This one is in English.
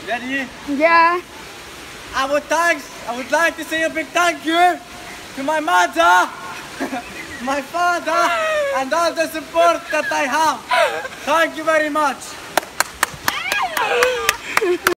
Ready? Yeah. I would like to say a big thank you to my mother, my father, and all the support that I have. Thank you very much.